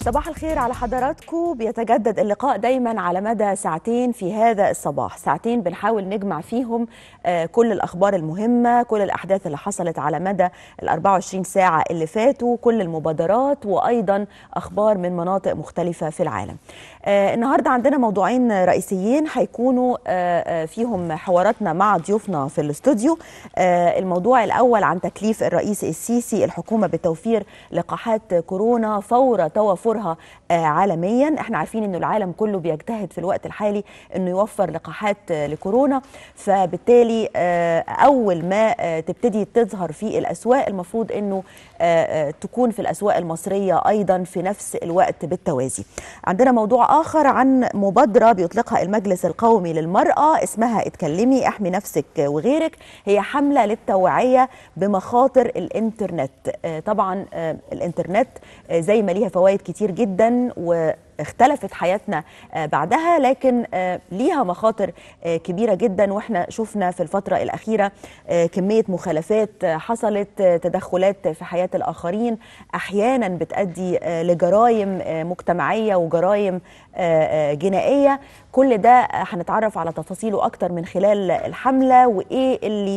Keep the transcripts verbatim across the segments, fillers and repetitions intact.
صباح الخير على حضراتكم. بيتجدد اللقاء دايما على مدى ساعتين في هذا الصباح، ساعتين بنحاول نجمع فيهم كل الأخبار المهمة، كل الأحداث اللي حصلت على مدى ال أربعة وعشرين ساعة اللي فاتوا، كل المبادرات وأيضا أخبار من مناطق مختلفة في العالم. النهاردة عندنا موضوعين رئيسيين هيكونوا فيهم حواراتنا مع ضيوفنا في الاستوديو. الموضوع الأول عن تكليف الرئيس السيسي الحكومة بتوفير لقاحات كورونا فور توافرها عالميا. احنا عارفين انه العالم كله بيجتهد في الوقت الحالي انه يوفر لقاحات لكورونا، فبالتالي اول ما تبتدي تظهر في الاسواق المفروض انه تكون في الاسواق المصرية ايضا في نفس الوقت بالتوازي. عندنا موضوع اخر عن مبادرة بيطلقها المجلس القومي للمرأة اسمها اتكلمي احمي نفسك وغيرك. هي حملة للتوعية بمخاطر الانترنت. طبعا الانترنت زي ما ليها فوائد كتير جدا واختلفت حياتنا بعدها، لكن ليها مخاطر كبيرة جدا، واحنا شفنا في الفترة الأخيرة كمية مخالفات حصلت، تدخلات في حياة الآخرين أحيانا بتؤدي لجرائم مجتمعية وجرائم جنائية. كل ده هنتعرف على تفاصيله أكتر من خلال الحملة، وإيه اللي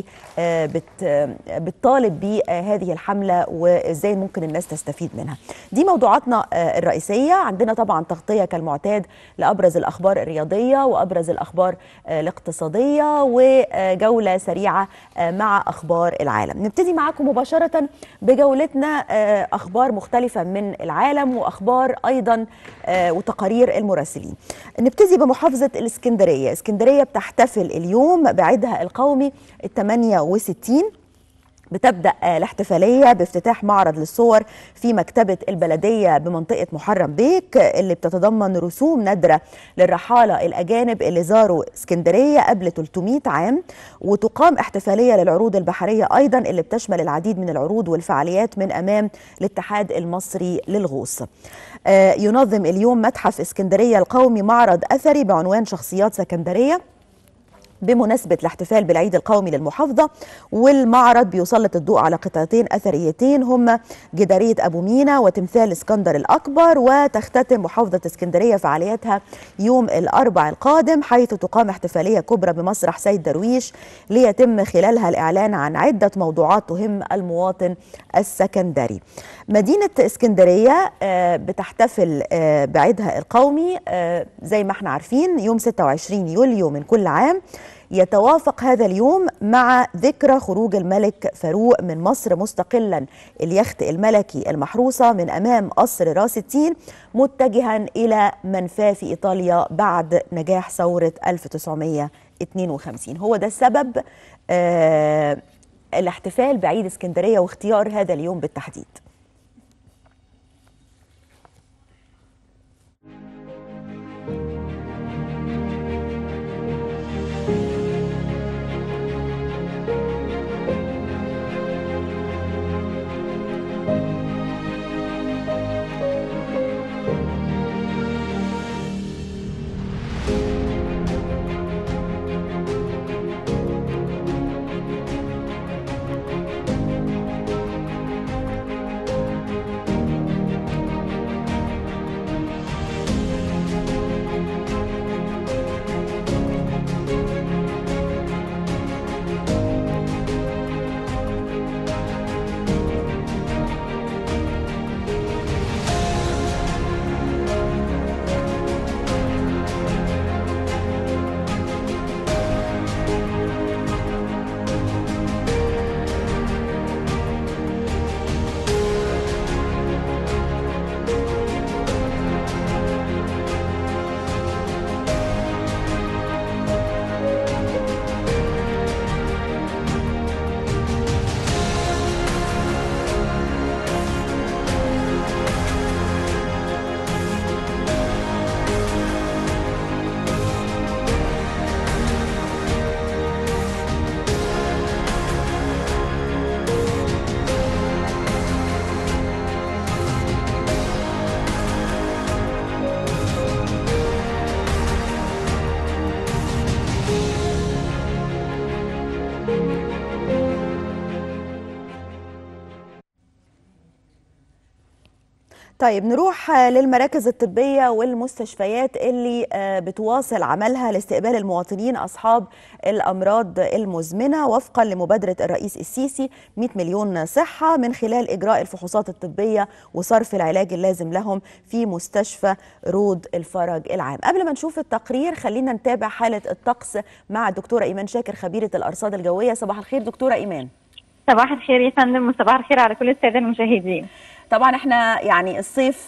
بتطالب بيه هذه الحملة وإزاي ممكن الناس تستفيد منها. دي موضوعاتنا الرئيسية. عندنا طبعا تغطية كالمعتاد لأبرز الأخبار الرياضية وأبرز الأخبار الاقتصادية وجولة سريعة مع أخبار العالم. نبتدي معكم مباشرة بجولتنا أخبار مختلفة من العالم وأخبار أيضا وتقارير المراسلين. نبتدي بمحافظة الإسكندرية. اسكندرية بتحتفل اليوم بعيدها القومي الثمانية وستين. بتبدأ الاحتفالية بافتتاح معرض للصور في مكتبة البلدية بمنطقة محرم بيك، اللي بتتضمن رسوم نادرة للرحالة الأجانب اللي زاروا اسكندرية قبل ثلاثمائة عام. وتقام احتفالية للعروض البحرية أيضا اللي بتشمل العديد من العروض والفعاليات من أمام الاتحاد المصري للغوص. ينظم اليوم متحف اسكندرية القومي معرض أثري بعنوان شخصيات سكندرية بمناسبة الاحتفال بالعيد القومي للمحافظة. والمعرض بيسلط الضوء على قطعتين أثريتين هما جدارية أبو مينا وتمثال اسكندر الأكبر. وتختتم محافظة اسكندرية فعالياتها يوم الأربع القادم، حيث تقام احتفالية كبرى بمسرح سيد درويش ليتم خلالها الإعلان عن عدة موضوعات تهم المواطن السكندري. مدينة اسكندرية بتحتفل بعيدها القومي زي ما احنا عارفين يوم ستة وعشرين يوليو من كل عام. يتوافق هذا اليوم مع ذكرى خروج الملك فاروق من مصر مستقلا اليخت الملكي المحروسة من أمام قصر راس التين متجها إلى منفاه في إيطاليا بعد نجاح ثورة ألف وتسعمائة واثنين وخمسين. هو ده السبب آه الاحتفال بعيد اسكندرية واختيار هذا اليوم بالتحديد. طيب نروح للمراكز الطبية والمستشفيات اللي بتواصل عملها لاستقبال المواطنين أصحاب الأمراض المزمنة وفقا لمبادرة الرئيس السيسي مئة مليون صحة، من خلال إجراء الفحوصات الطبية وصرف العلاج اللازم لهم في مستشفى رود الفرج العام. قبل ما نشوف التقرير خلينا نتابع حالة الطقس مع الدكتورة إيمان شاكر خبيرة الأرصاد الجوية. صباح الخير دكتورة إيمان. صباح الخير يا فندم وصباح الخير على كل السادة المشاهدين. طبعا احنا يعني الصيف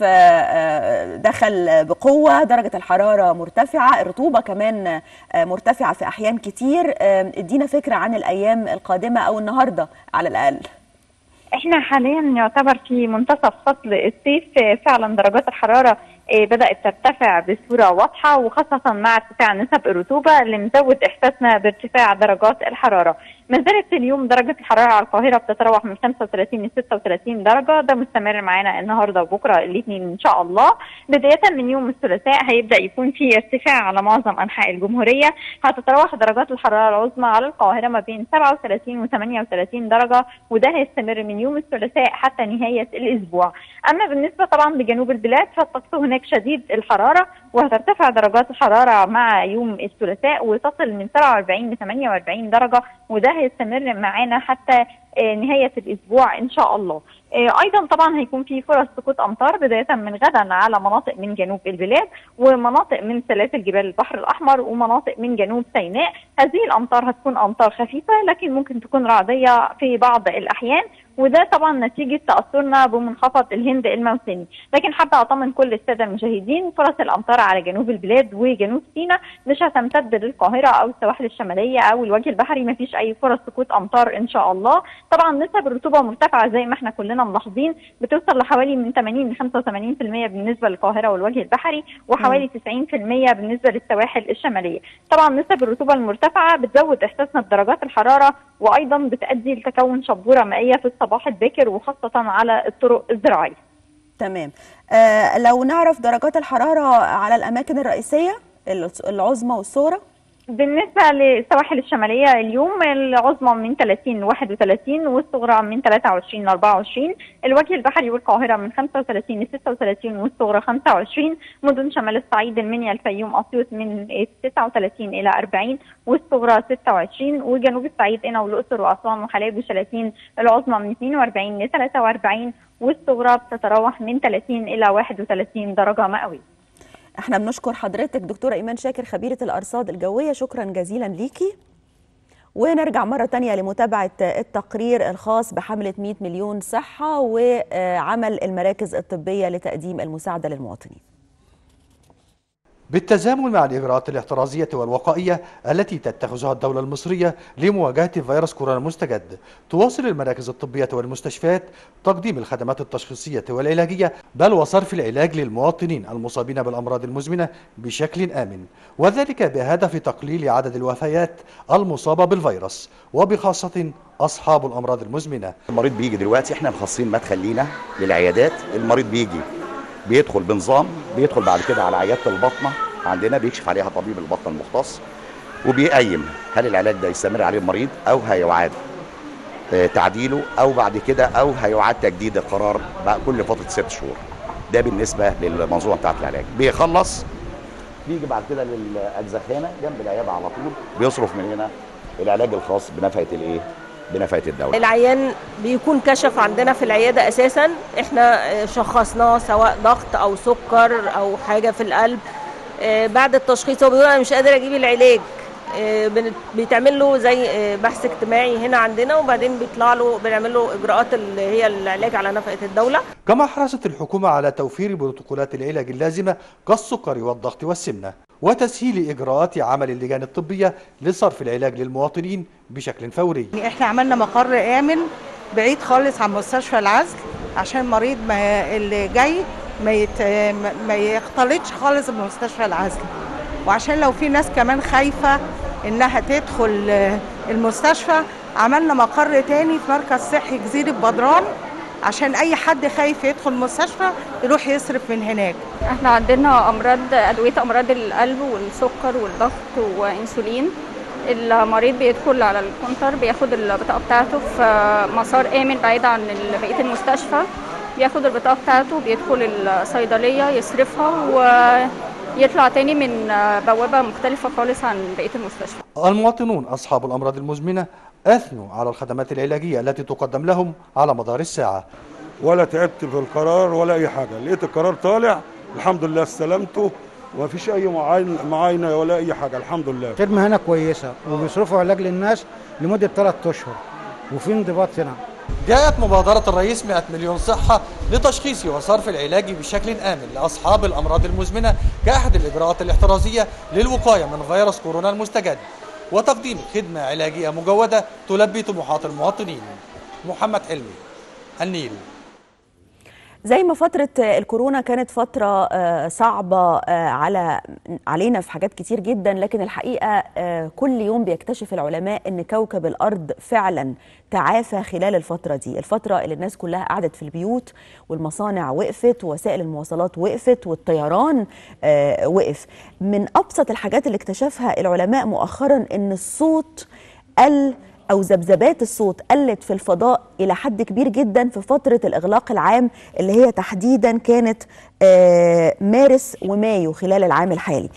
دخل بقوة، درجة الحرارة مرتفعة، الرطوبة كمان مرتفعة في أحيان كتير. ادينا فكرة عن الأيام القادمة أو النهاردة على الأقل. احنا حاليا يعتبر في منتصف فصل الصيف، فعلا درجات الحرارة بدأت ترتفع بصورة واضحة، وخاصة مع ارتفاع نسب الرطوبة اللي مزود إحساسنا بارتفاع درجات الحرارة. ما زالت اليوم درجة الحرارة على القاهرة بتتراوح من خمسة وثلاثين ل ستة وثلاثين درجة، ده مستمر معانا النهارده وبكره الاثنين إن شاء الله. بداية من يوم الثلاثاء هيبدأ يكون في ارتفاع على معظم أنحاء الجمهورية، هتتراوح درجات الحرارة العظمى على القاهرة ما بين سبعة وثلاثين و ثمانية وثلاثين درجة، وده هيستمر من يوم الثلاثاء حتى نهاية الأسبوع. أما بالنسبة طبعا لجنوب البلاد فالطقس هناك شديد الحرارة، وهترتفع درجات الحرارة مع يوم الثلاثاء وتصل من سبعة وأربعين ل ثمانية وأربعين درجة، وده هيستمر معانا حتى نهاية الأسبوع إن شاء الله. أيضا طبعا هيكون في فرص سقوط أمطار بداية من غدا على مناطق من جنوب البلاد ومناطق من سلاسل جبال البحر الأحمر ومناطق من جنوب سيناء. هذه الأمطار هتكون أمطار خفيفة لكن ممكن تكون رعدية في بعض الأحيان، وده طبعا نتيجة تأثرنا بمنخفض الهند الموسمي. لكن حابة أطمن كل السادة المشاهدين، فرص الأمطار على جنوب البلاد وجنوب سيناء مش هتمتد للقاهرة أو السواحل الشمالية أو الوجه البحري، مفيش أي فرص سقوط أمطار إن شاء الله. طبعا نسب الرطوبة مرتفعة زي ما احنا كلنا ملاحظين، بتوصل لحوالي من ثمانين ل خمسة وثمانين بالمئة بالنسبة للقاهرة والوجه البحري، وحوالي تسعين بالمئة بالنسبة للسواحل الشمالية. طبعا نسب الرطوبة المرتفعة بتزود إحساسنا بدرجات الحرارة، وأيضا بتؤدي لتكون شبورة مائية في الصباح الباكر وخاصة على الطرق الزراعية. تمام. آه لو نعرف درجات الحرارة على الأماكن الرئيسية العظمى والصغرى. بالنسبة للسواحل الشمالية اليوم العظمى من ثلاثين ل واحد وثلاثين والصغرى من ثلاثة وعشرين ل أربعة وعشرين، الوجه البحري والقاهرة من خمسة وثلاثين ل ستة وثلاثين والصغرى خمسة وعشرين، مدن شمال الصعيد المنيا الفيوم أسيوط من تسعة وثلاثين إلى أربعين والصغرى ستة وعشرين، وجنوب الصعيد قنا والأقصر وأسوان وحلايب وشلاتين العظمى من اثنين وأربعين ل ثلاثة وأربعين والصغرى بتتراوح من ثلاثين إلى واحد وثلاثين درجة مئوية. احنا بنشكر حضرتك دكتورة إيمان شاكر خبيرة الأرصاد الجوية، شكرا جزيلا ليكي. ونرجع مرة تانية لمتابعة التقرير الخاص بحملة مئة مليون صحة وعمل المراكز الطبية لتقديم المساعدة للمواطنين. بالتزامن مع الإجراءات الاحترازية والوقائية التي تتخذها الدولة المصرية لمواجهة فيروس كورونا المستجد، تواصل المراكز الطبية والمستشفيات تقديم الخدمات التشخيصية والعلاجية بل وصرف العلاج للمواطنين المصابين بالأمراض المزمنة بشكل آمن، وذلك بهدف تقليل عدد الوفيات المصابة بالفيروس وبخاصة أصحاب الأمراض المزمنة. المريض بيجي دلوقتي احنا مخصصين مدخل لينا للعيادات، المريض بيجي بيدخل بنظام، بيدخل بعد كده على عياده البطنه عندنا بيكشف عليها طبيب البطنه المختص وبيقيم هل العلاج ده يستمر عليه المريض او هيعاد تعديله او بعد كده او هيعاد تجديد القرار بقى كل فتره ست شهور. ده بالنسبه للمنظومه بتاعه العلاج. بيخلص بيجي بعد كده للاجزخانه جنب العياده على طول، بيصرف من هنا العلاج الخاص بنفقه الايه؟ بنفقه الدوله. العيان بيكون كشف عندنا في العياده اساسا، احنا شخصناه سواء ضغط او سكر او حاجه في القلب. بعد التشخيص هو بيقول انا مش قادر اجيب العلاج، بيتعمل له زي بحث اجتماعي هنا عندنا وبعدين بيطلع له بنعمل له اجراءات اللي هي العلاج على نفقه الدوله. كما حرصت الحكومه على توفير بروتوكولات العلاج اللازمه كالسكر والضغط والسمنه وتسهيل اجراءات عمل اللجان الطبيه لصرف العلاج للمواطنين بشكل فوري. احنا عملنا مقر امن بعيد خالص عن مستشفى العزل عشان المريض ما اللي جاي ما يت... ما يختلطش خالص بمستشفى العزل، وعشان لو في ناس كمان خايفه انها تدخل المستشفى عملنا مقر تاني في مركز صحي جزيره بدران عشان اي حد خايف يدخل المستشفى يروح يصرف من هناك. احنا عندنا امراض ادويه امراض القلب والسكر والضغط وانسولين. المريض بيدخل على الكونتر بياخد البطاقه بتاعته في مسار امن بعيد عن بقيه المستشفى، بياخد البطاقة بتاعته، بيدخل الصيدلية يصرفها ويطلع تاني من بوابة مختلفة خالص عن بقية المستشفى. المواطنون أصحاب الأمراض المزمنة أثنوا على الخدمات العلاجية التي تقدم لهم على مدار الساعة. ولا تعبت في القرار ولا أي حاجة، لقيت القرار طالع الحمد لله استلمته وما فيش أي معاينة ولا أي حاجة الحمد لله. الخدمة هنا كويسة وبيصرفوا علاج للناس لمدة ثلاث أشهر وفي انضباط هنا. جاءت مبادرة الرئيس مئة مليون صحة لتشخيص وصرف العلاج بشكل آمن لأصحاب الأمراض المزمنة كأحد الإجراءات الاحترازية للوقاية من فيروس كورونا المستجد وتقديم خدمة علاجية مجودة تلبي طموحات المواطنين. محمد حلمي، النيل. زي ما فترة الكورونا كانت فترة صعبة على علينا في حاجات كتير جدا، لكن الحقيقة كل يوم بيكتشف العلماء ان كوكب الأرض فعلا تعافى خلال الفترة دي، الفترة اللي الناس كلها قعدت في البيوت والمصانع وقفت ووسائل المواصلات وقفت والطيران وقف. من أبسط الحاجات اللي اكتشفها العلماء مؤخرا ان الصوت قل أو ذبذبات الصوت قلت في الفضاء إلى حد كبير جدا في فترة الإغلاق العام اللي هي تحديدا كانت مارس ومايو خلال العام الحالي.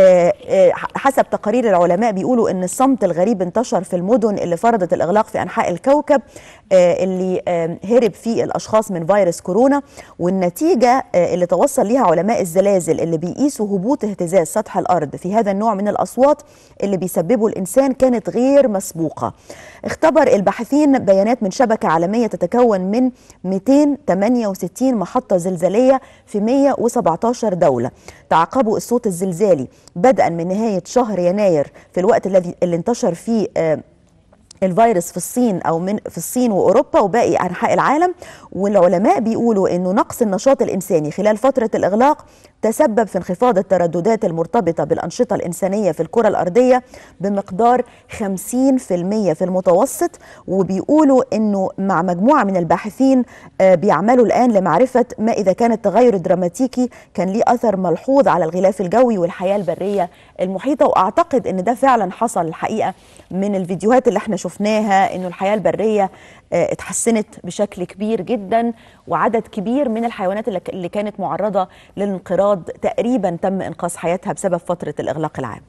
حسب تقارير العلماء بيقولوا ان الصمت الغريب انتشر في المدن اللي فرضت الإغلاق في أنحاء الكوكب اللي هرب فيه الأشخاص من فيروس كورونا، والنتيجة اللي توصل ليها علماء الزلازل اللي بيقيسوا هبوط اهتزاز سطح الأرض في هذا النوع من الأصوات اللي بيسببه الإنسان كانت غير مسبوقة. اختبر الباحثين بيانات من شبكة عالمية تتكون من مئتين وثمانية وستين محطة زلزالية في مئة وسبعة عشر دولة. تعقبوا الصوت الزلزالي بدءا من نهاية شهر يناير في الوقت الذي اللي انتشر فيه آه الفيروس في الصين أو من في الصين وأوروبا وباقي أنحاء العالم. والعلماء بيقولوا إنه نقص النشاط الإنساني خلال فترة الإغلاق تسبب في انخفاض الترددات المرتبطة بالأنشطة الإنسانية في الكرة الأرضية بمقدار خمسين بالمئة في المتوسط. وبيقولوا إنه مع مجموعة من الباحثين بيعملوا الآن لمعرفة ما إذا كان التغير الدراماتيكي كان ليه أثر ملحوظ على الغلاف الجوي والحياة البرية المحيطة. وأعتقد إن ده فعلا حصل الحقيقة من الفيديوهات اللي احنا شفناها، إنه الحياة البرية اتحسنت بشكل كبير جدا وعدد كبير من الحيوانات اللي كانت معرضة للانقراض تقريبا تم إنقاذ حياتها بسبب فترة الإغلاق العام.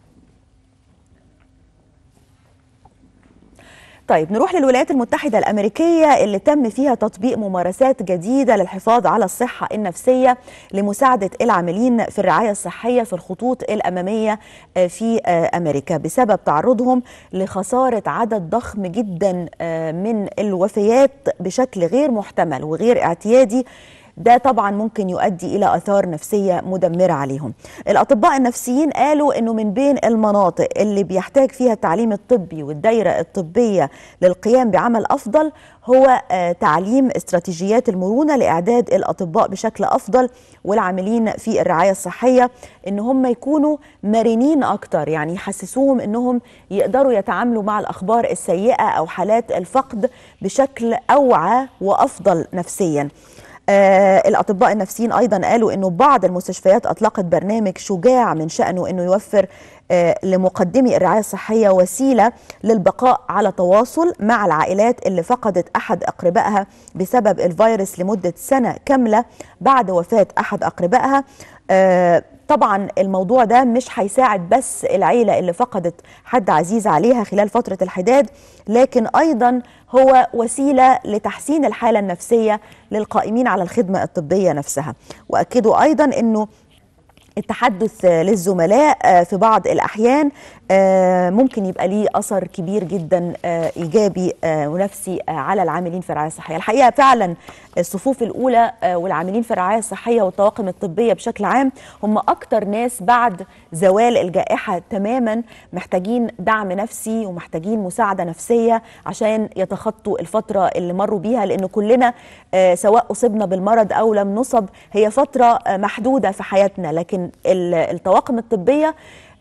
طيب نروح للولايات المتحدة الأمريكية اللي تم فيها تطبيق ممارسات جديدة للحفاظ على الصحة النفسية لمساعدة العاملين في الرعاية الصحية في الخطوط الأمامية في أمريكا بسبب تعرضهم لخسارة عدد ضخم جدا من الوفيات بشكل غير محتمل وغير اعتيادي. ده طبعا ممكن يؤدي إلى آثار نفسية مدمرة عليهم. الأطباء النفسيين قالوا أنه من بين المناطق اللي بيحتاج فيها التعليم الطبي والدائرة الطبية للقيام بعمل أفضل هو تعليم استراتيجيات المرونة لإعداد الأطباء بشكل أفضل والعاملين في الرعاية الصحية إن هم يكونوا مرنين أكتر، يعني يحسسوهم إنهم يقدروا يتعاملوا مع الأخبار السيئة أو حالات الفقد بشكل أوعى وأفضل نفسياً. آه الأطباء النفسيين أيضا قالوا أنه بعض المستشفيات أطلقت برنامج شجاع من شأنه أنه يوفر آه لمقدمي الرعاية الصحية وسيلة للبقاء على تواصل مع العائلات اللي فقدت أحد أقربائها بسبب الفيروس لمدة سنة كاملة بعد وفاة أحد أقربائها. آه طبعا الموضوع ده مش هيساعد بس العيلة اللي فقدت حد عزيز عليها خلال فترة الحداد، لكن أيضا هو وسيلة لتحسين الحالة النفسية للقائمين على الخدمة الطبية نفسها. وأكدوا أيضا أنه التحدث للزملاء في بعض الأحيان ممكن يبقى ليه أثر كبير جدا إيجابي ونفسي على العاملين في الرعاية الصحية. الحقيقة فعلا الصفوف الأولى والعاملين في الرعاية الصحية والطواقم الطبية بشكل عام هم أكتر ناس بعد زوال الجائحة تماما محتاجين دعم نفسي ومحتاجين مساعدة نفسية عشان يتخطوا الفترة اللي مروا بيها، لأنه كلنا سواء أصبنا بالمرض أو لم نصب هي فترة محدودة في حياتنا، لكن الطواقم الطبية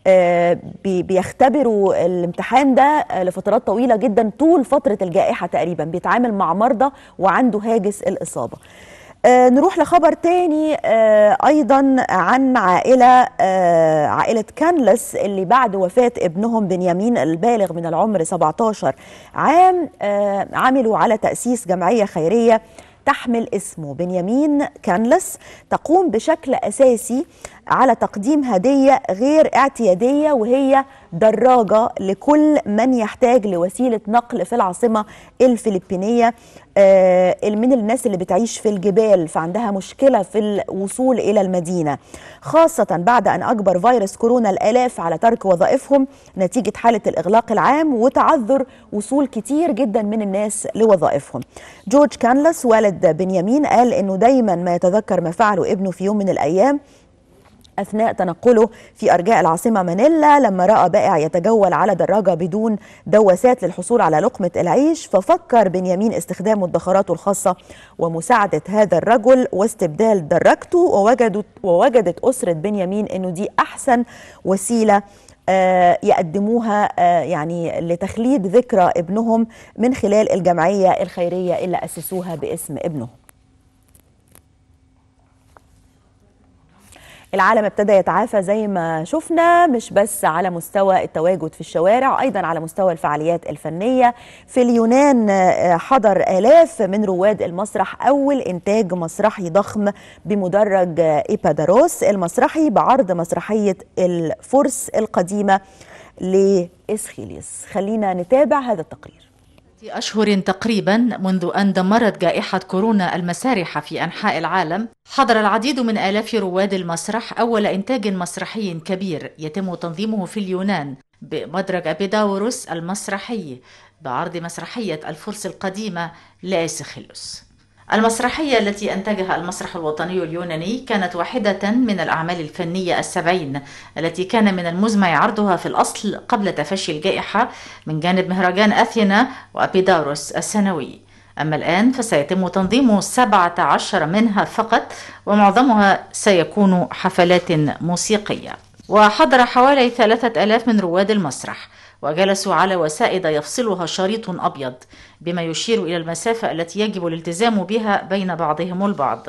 بيختبروا الامتحان ده لفترات طويلة جدا طول فترة الجائحة تقريبا، بيتعامل مع مرضى وعنده هاجس الإصابة. آه نروح لخبر تاني آه أيضا عن عائلة آه عائلة كانلس اللي بعد وفاة ابنهم بنيامين البالغ من العمر سبعة عشر عام آه عملوا على تأسيس جمعية خيرية تحمل اسمه بنيامين كانلس تقوم بشكل أساسي على تقديم هدية غير اعتيادية، وهي دراجة لكل من يحتاج لوسيلة نقل في العاصمة الفلبينية، آه من الناس اللي بتعيش في الجبال فعندها مشكلة في الوصول إلى المدينة، خاصة بعد أن أجبر فيروس كورونا الآلاف على ترك وظائفهم نتيجة حالة الإغلاق العام وتعذر وصول كتير جدا من الناس لوظائفهم. جورج كانلس والد بنيامين قال إنه دايما ما يتذكر ما فعله ابنه في يوم من الأيام أثناء تنقله في أرجاء العاصمة مانيلا، لما رأى بائع يتجول على دراجة بدون دواسات للحصول على لقمة العيش، ففكر بنيامين استخدام مدخراته الخاصة ومساعدة هذا الرجل واستبدال دراجته، ووجدت, ووجدت أسرة بنيامين أنه دي أحسن وسيلة يقدموها يعني لتخليد ذكرى ابنهم من خلال الجمعية الخيرية اللي أسسوها باسم ابنه. العالم ابتدى يتعافى زي ما شفنا، مش بس على مستوى التواجد في الشوارع، أيضا على مستوى الفعاليات الفنية. في اليونان حضر آلاف من رواد المسرح أول إنتاج مسرحي ضخم بمدرج إيباداروس المسرحي بعرض مسرحية الفرس القديمة لإسخيليوس. خلينا نتابع هذا التقرير. في أشهر تقريبا منذ أن دمرت جائحة كورونا المسارح في أنحاء العالم، حضر العديد من آلاف رواد المسرح أول إنتاج مسرحي كبير يتم تنظيمه في اليونان بمدرج أبيداوروس المسرحي بعرض مسرحية الفرس القديمة لإسخيليوس. المسرحية التي أنتجها المسرح الوطني اليوناني كانت واحدة من الأعمال الفنية السبعين التي كان من المزمع عرضها في الأصل قبل تفشي الجائحة من جانب مهرجان أثينا وأبيداوروس السنوي. أما الآن فسيتم تنظيم سبعة عشر منها فقط، ومعظمها سيكون حفلات موسيقية. وحضر حوالي ثلاثة آلاف من رواد المسرح، وجلسوا على وسائد يفصلها شريط أبيض بما يشير إلى المسافة التي يجب الالتزام بها بين بعضهم البعض.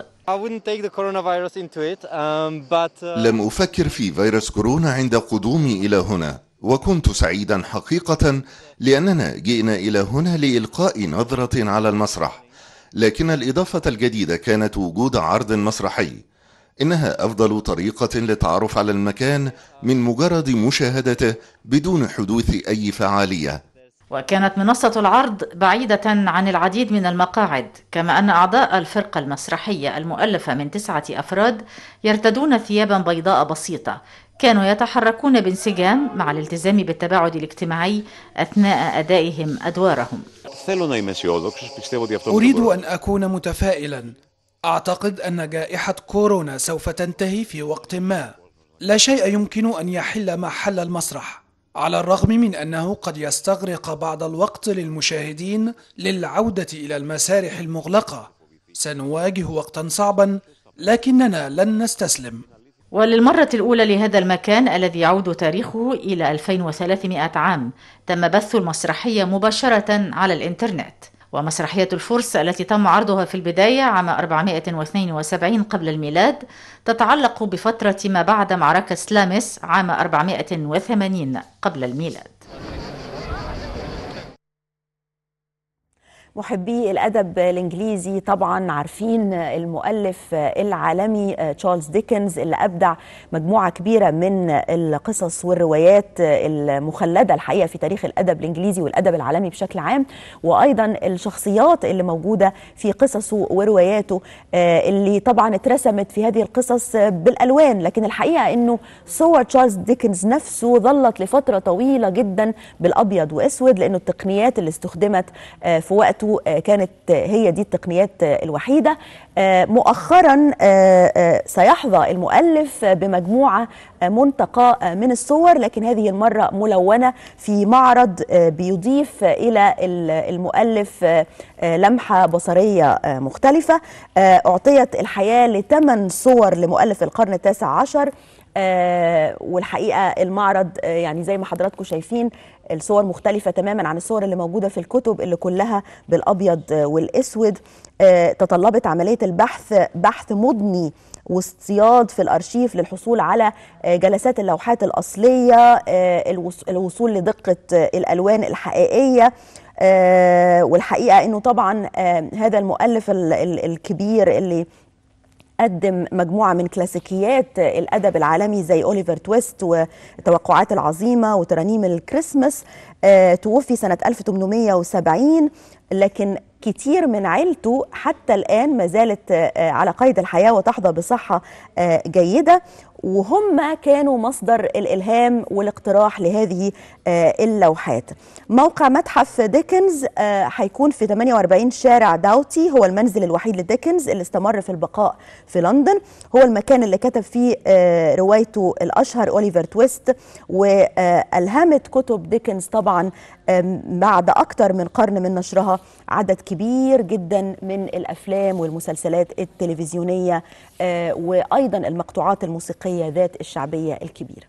لم أفكر في فيروس كورونا عند قدومي إلى هنا، وكنت سعيدا حقيقة لأننا جئنا إلى هنا لإلقاء نظرة على المسرح، لكن الإضافة الجديدة كانت وجود عرض مسرحي. إنها أفضل طريقة للتعرف على المكان من مجرد مشاهدته بدون حدوث أي فعالية. وكانت منصة العرض بعيدة عن العديد من المقاعد، كما أن أعضاء الفرقة المسرحية المؤلفة من تسعة أفراد يرتدون ثيابا بيضاء بسيطة، كانوا يتحركون بانسجام مع الالتزام بالتباعد الاجتماعي أثناء أدائهم أدوارهم. أريد أن أكون متفائلا. أعتقد أن جائحة كورونا سوف تنتهي في وقت ما. لا شيء يمكن أن يحل محل المسرح، على الرغم من أنه قد يستغرق بعض الوقت للمشاهدين للعودة إلى المسارح المغلقة. سنواجه وقتا صعبا، لكننا لن نستسلم. وللمرة الأولى لهذا المكان الذي يعود تاريخه إلى ألفين وثلاثمائة عام تم بث المسرحية مباشرة على الإنترنت. ومسرحية الفرس التي تم عرضها في البداية عام أربعمائة واثنين وسبعين قبل الميلاد تتعلق بفترة ما بعد معركة سلاميس عام أربعمائة وثمانين قبل الميلاد. محبي الأدب الإنجليزي طبعا عارفين المؤلف العالمي تشارلز ديكنز اللي أبدع مجموعة كبيرة من القصص والروايات المخلدة الحقيقة في تاريخ الأدب الإنجليزي والأدب العالمي بشكل عام، وأيضا الشخصيات اللي موجودة في قصصه ورواياته اللي طبعا اترسمت في هذه القصص بالألوان، لكن الحقيقة أنه صور تشارلز ديكنز نفسه ظلت لفترة طويلة جدا بالأبيض وأسود، لأنه التقنيات اللي استخدمت في وقت كانت هي دي التقنيات الوحيدة. مؤخرا سيحظى المؤلف بمجموعة منتقى من الصور، لكن هذه المرة ملونة في معرض بيضيف إلى المؤلف لمحة بصرية مختلفة. أعطيت الحياة لثمان صور لمؤلف القرن التاسع عشر، آه والحقيقة المعرض آه يعني زي ما حضراتكم شايفين الصور مختلفة تماما عن الصور اللي موجودة في الكتب اللي كلها بالأبيض آه والأسود. آه تطلبت عملية البحث بحث مضني واصطياد في الأرشيف للحصول على آه جلسات اللوحات الأصلية، آه الوصول لدقة آه الألوان الحقيقية، آه والحقيقة أنه طبعا آه هذا المؤلف ال ال الكبير اللي قدم مجموعة من كلاسيكيات الأدب العالمي زي أوليفر تويست والتوقعات العظيمة وترانيم الكريسماس، آه توفي سنة ألف وثمانمائة وسبعين، لكن كتير من عيلته حتى الآن ما زالت آه على قيد الحياة وتحظى بصحة آه جيدة، وهم كانوا مصدر الإلهام والاقتراح لهذه آه اللوحات. موقع متحف ديكنز آه هيكون في ثمانية وأربعين شارع داوتي، هو المنزل الوحيد لديكنز اللي استمر في البقاء في لندن، هو المكان اللي كتب فيه آه روايته الأشهر أوليفر تويست، وألهمت كتب ديكنز طبعا آه بعد أكثر من قرن من نشرها عدد كبير جدا من الأفلام والمسلسلات التلفزيونية آه وأيضا المقطوعات الموسيقية ذات الشعبية الكبيرة.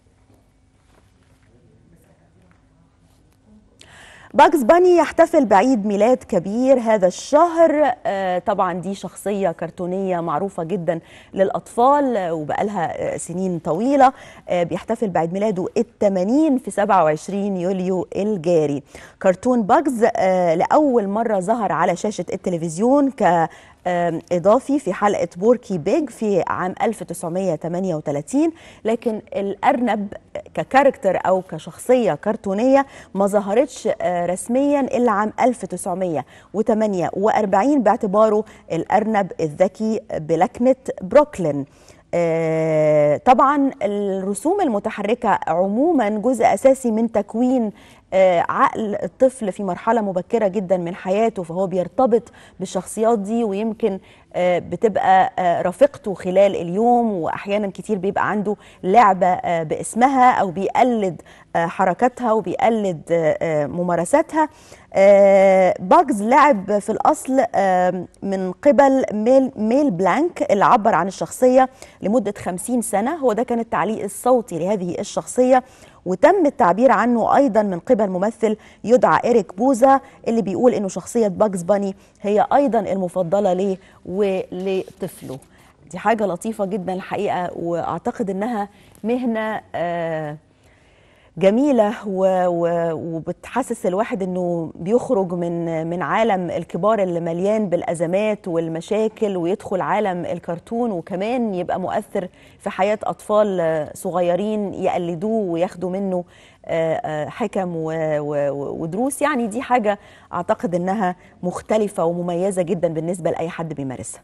باجز باني يحتفل بعيد ميلاد كبير هذا الشهر. آه طبعا دي شخصية كرتونية معروفة جدا للأطفال وبقالها سنين طويلة. آه بيحتفل بعيد ميلاده الثمانين في سبعة وعشرين يوليو الجاري. كرتون باجز آه لأول مرة ظهر على شاشة التلفزيون ك إضافي في حلقة بوركي بيج في عام ألف وتسعمائة وثمانية وثلاثين، لكن الأرنب ككاركتر أو كشخصية كرتونية ما ظهرتش رسميا إلا عام ألف وتسعمائة وثمانية وأربعين باعتباره الأرنب الذكي بلكنة بروكلين. آه طبعا الرسوم المتحركة عموما جزء أساسي من تكوين آه عقل الطفل في مرحلة مبكرة جدا من حياته، فهو بيرتبط بالشخصيات دي ويمكن آه بتبقى آه رفيقته خلال اليوم، وأحيانا كتير بيبقى عنده لعبة آه باسمها أو بيقلد آه حركاتها وبيقلد آه ممارساتها. آه باجز لعب في الأصل آه من قبل ميل, ميل بلانك اللي عبر عن الشخصية لمدة خمسين سنة، هو ده كان التعليق الصوتي لهذه الشخصية، وتم التعبير عنه أيضا من قبل ممثل يدعى إيريك بوزا اللي بيقول إنه شخصية باجز باني هي أيضا المفضلة ليه ولطفله. دي حاجة لطيفة جدا الحقيقة، وأعتقد إنها مهنة آه جميلة وبتحسس الواحد انه بيخرج من من عالم الكبار اللي مليان بالازمات والمشاكل ويدخل عالم الكرتون، وكمان يبقى مؤثر في حياة اطفال صغيرين يقلدوه وياخدوا منه حكم ودروس. يعني دي حاجة اعتقد انها مختلفة ومميزة جدا بالنسبة لأي حد بيمارسها.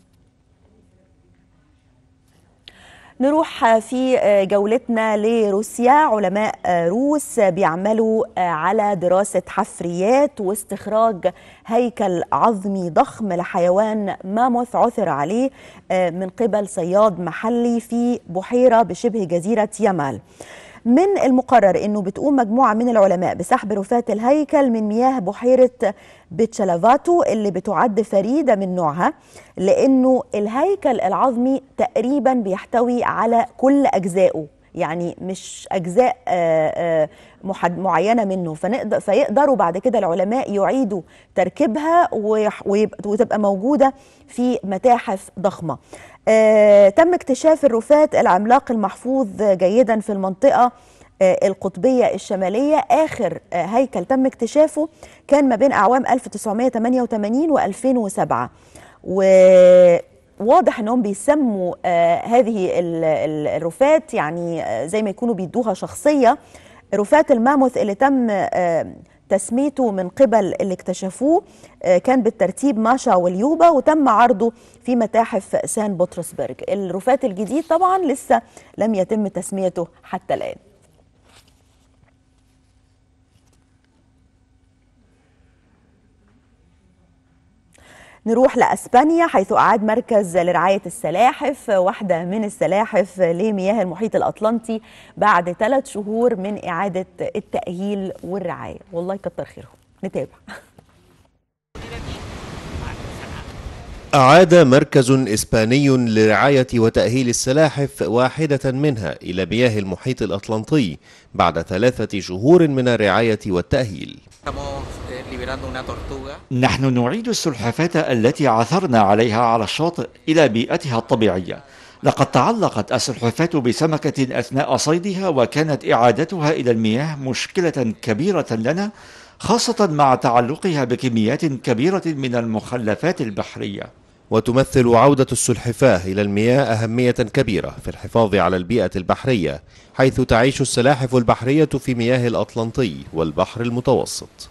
نروح في جولتنا لروسيا. علماء روس بيعملوا على دراسة حفريات واستخراج هيكل عظمي ضخم لحيوان ماموث عثر عليه من قبل صياد محلي في بحيرة بشبه جزيرة يامال. من المقرر أنه بتقوم مجموعة من العلماء بسحب رفات الهيكل من مياه بحيرة بتشلافاتو اللي بتعد فريدة من نوعها، لأنه الهيكل العظمي تقريبا بيحتوي على كل أجزائه، يعني مش أجزاء معينة منه، فنقدر فيقدروا بعد كده العلماء يعيدوا تركيبها وتبقى موجودة في متاحف ضخمة. آه، تم اكتشاف الرفات العملاق المحفوظ جيدا في المنطقة آه، القطبية الشمالية. آخر آه، هيكل تم اكتشافه كان ما بين أعوام ألف وتسعمائة وثمانية وثمانين وألفين وسبعة، وواضح أنهم بيسموا آه، هذه الرفات يعني آه، زي ما يكونوا بيدوها شخصية. رفات الماموث اللي تم آه، تسميته من قبل اللي اكتشفوه كان بالترتيب ماشا واليوبا، وتم عرضه في متاحف سان بطرسبرغ. الرفات الجديد طبعا لسه لم يتم تسميته حتى الآن. نروح لأسبانيا حيث أعاد مركز لرعاية السلاحف واحدة من السلاحف لمياه المحيط الأطلنطي بعد ثلاث شهور من إعادة التأهيل والرعاية. والله كتر خيرهم. نتابع. أعاد مركز إسباني لرعاية وتأهيل السلاحف واحدة منها إلى مياه المحيط الأطلنطي بعد ثلاثة شهور من الرعاية والتأهيل. نحن نعيد السلحفاة التي عثرنا عليها على الشاطئ إلى بيئتها الطبيعية. لقد تعلقت السلحفاة بسمكة أثناء صيدها، وكانت إعادتها إلى المياه مشكلة كبيرة لنا، خاصة مع تعلقها بكميات كبيرة من المخلفات البحرية. وتمثل عودة السلحفاة إلى المياه أهمية كبيرة في الحفاظ على البيئة البحرية، حيث تعيش السلاحف البحرية في مياه الأطلنطي والبحر المتوسط.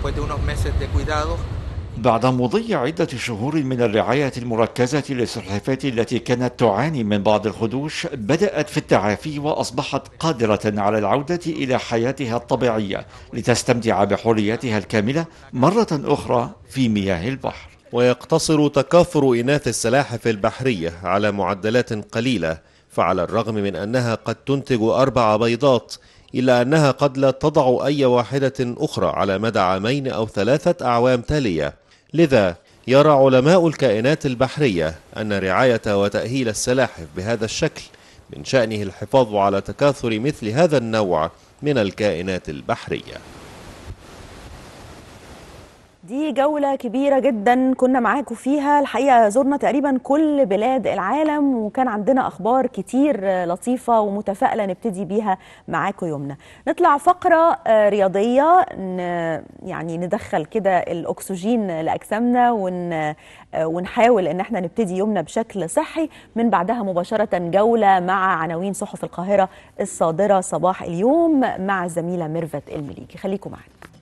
بعد مضي عدة شهور من الرعاية المركزة للسلحفاة التي كانت تعاني من بعض الخدوش، بدأت في التعافي وأصبحت قادرة على العودة إلى حياتها الطبيعية لتستمتع بحريتها الكاملة مرة أخرى في مياه البحر. ويقتصر تكاثر إناث السلاحف البحرية على معدلات قليلة، فعلى الرغم من أنها قد تنتج أربع بيضات إلا أنها قد لا تضع أي واحدة أخرى على مدى عامين أو ثلاثة أعوام تالية. لذا يرى علماء الكائنات البحرية أن رعاية وتأهيل السلاحف بهذا الشكل من شأنه الحفاظ على تكاثر مثل هذا النوع من الكائنات البحرية. دي جولة كبيرة جدا كنا معاكم فيها، الحقيقة زرنا تقريبا كل بلاد العالم وكان عندنا أخبار كتير لطيفة ومتفائلة نبتدي بيها معاكم يومنا. نطلع فقرة رياضية يعني ندخل كده الأكسجين لأجسامنا ون ونحاول ان احنا نبتدي يومنا بشكل صحي. من بعدها مباشرة جولة مع عناوين صحف القاهرة الصادرة صباح اليوم مع الزميلة ميرفت المليجي. خليكم معانا.